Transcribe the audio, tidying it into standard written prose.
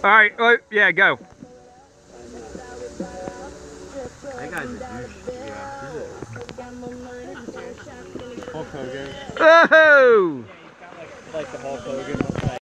All right, oh, yeah, go. That guy's a douche. Yeah. Hulk Hogan. Oh! Like the Hulk Hogan.